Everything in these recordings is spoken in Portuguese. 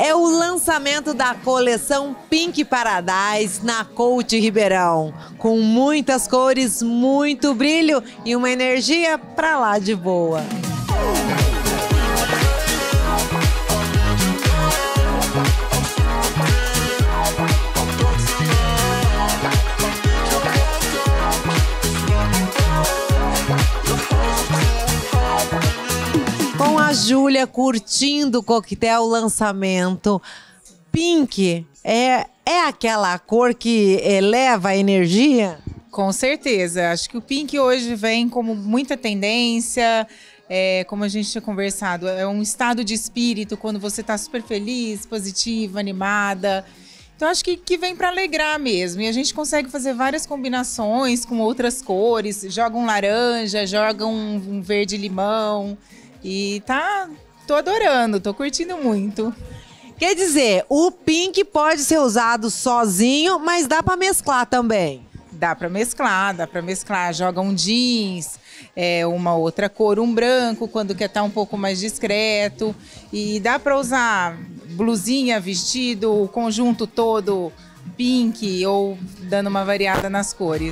é o lançamento da coleção Pink Paradise na Coach Ribeirão, com muitas cores, muito brilho e uma energia pra lá de boa. Com a Júlia curtindo o coquetel lançamento, Pink é aquela cor que eleva a energia? Com certeza. Acho que o Pink hoje vem como muita tendência, como a gente tinha conversado, é um estado de espírito quando você está super feliz, positiva, animada. Então acho que vem para alegrar mesmo. E a gente consegue fazer várias combinações com outras cores, joga um laranja, joga um verde-limão. E tô adorando, tô curtindo muito. Quer dizer, o Pink pode ser usado sozinho, mas dá para mesclar também. Dá para mesclar. Joga um jeans, uma outra cor, um branco, quando quer estar um pouco mais discreto. E dá para usar blusinha, vestido, o conjunto todo pink ou dando uma variada nas cores.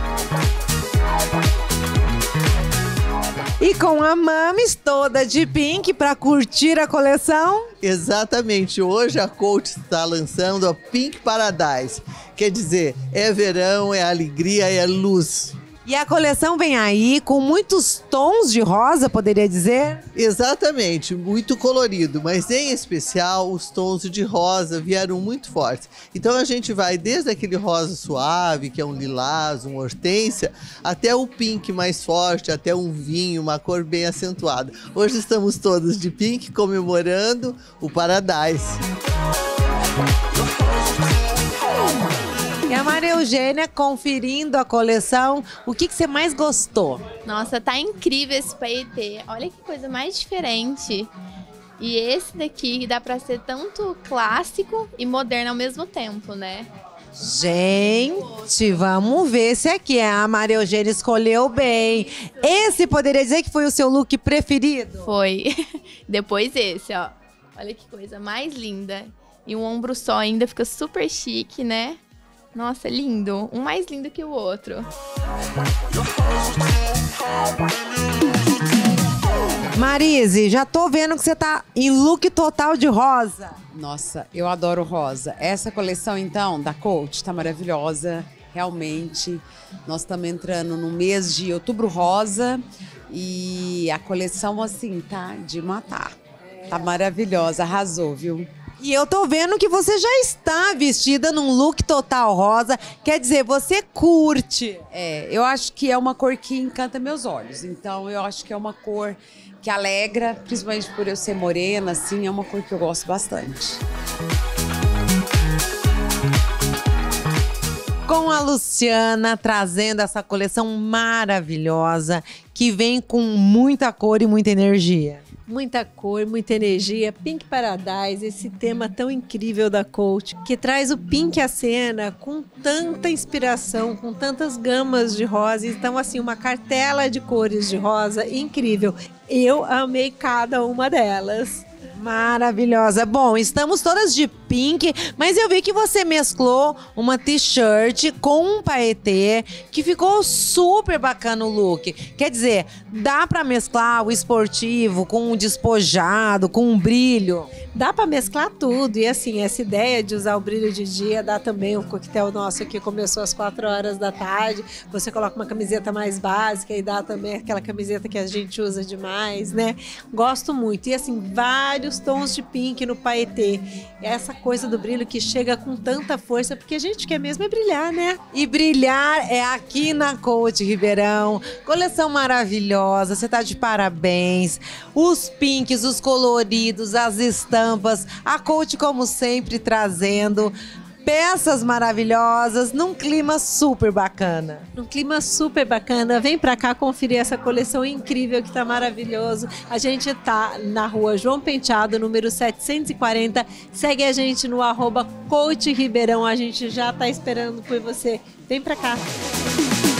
E com a Mames toda de pink para curtir a coleção? Exatamente, hoje a Coach está lançando a Pink Paradise. Quer dizer, é verão, é alegria, é luz. E a coleção vem aí com muitos tons de rosa, poderia dizer? Exatamente, muito colorido, mas em especial os tons de rosa vieram muito fortes. Então a gente vai desde aquele rosa suave, que é um lilás, um hortênsia, até o pink mais forte, até um vinho, uma cor bem acentuada. Hoje estamos todos de pink comemorando o Paradise. E a Maria Eugênia conferindo a coleção, o que você mais gostou? Nossa, tá incrível esse paetê. Olha que coisa mais diferente. E esse daqui dá pra ser tanto clássico e moderno ao mesmo tempo, né? Gente, vamos ver se aqui a Maria Eugênia escolheu bem. Esse poderia dizer que foi o seu look preferido? Foi. Depois esse, ó. Olha que coisa mais linda. E um ombro só ainda fica super chique, né? Nossa, lindo. Um mais lindo que o outro. Marise, já tô vendo que você tá em look total de rosa. Nossa, eu adoro rosa. Essa coleção, então, da Coach, tá maravilhosa. Realmente, nós estamos entrando no mês de outubro rosa. E a coleção, assim, tá de matar. Tá maravilhosa, arrasou, viu? E eu tô vendo que você já está vestida num look total rosa. Quer dizer, você curte. Eu acho que é uma cor que encanta meus olhos. Então, eu acho que é uma cor que alegra, principalmente por eu ser morena, assim, é uma cor que eu gosto bastante. Com a Luciana trazendo essa coleção maravilhosa que vem com muita cor e muita energia. Muita cor, muita energia, Pink Paradise, esse tema tão incrível da Coach, que traz o pink à cena com tanta inspiração, com tantas gamas de rosa. Então, assim, uma cartela de cores de rosa incrível. Eu amei cada uma delas. Maravilhosa. Bom, estamos todas de pink, mas eu vi que você mesclou uma t-shirt com um paetê, que ficou super bacana o look. Quer dizer, dá pra mesclar o esportivo com o despojado, com um brilho? Dá para mesclar tudo. E assim, essa ideia de usar o brilho de dia dá também um coquetel nosso que começou às 4 horas da tarde. Você coloca uma camiseta mais básica e dá também aquela camiseta que a gente usa demais, né? Gosto muito. E assim, vários tons de pink no paetê. Essa coisa do brilho que chega com tanta força, porque a gente quer mesmo é brilhar, né? E brilhar é aqui na Coach Ribeirão. Coleção maravilhosa, você tá de parabéns. Os pinks, os coloridos, as estampas. A Coach, como sempre, trazendo peças maravilhosas num clima super bacana. Um clima super bacana. Vem pra cá conferir essa coleção incrível que tá maravilhoso. A gente tá na rua João Penteado, número 740. Segue a gente no @Coach Ribeirão. A gente já tá esperando por você. Vem pra cá.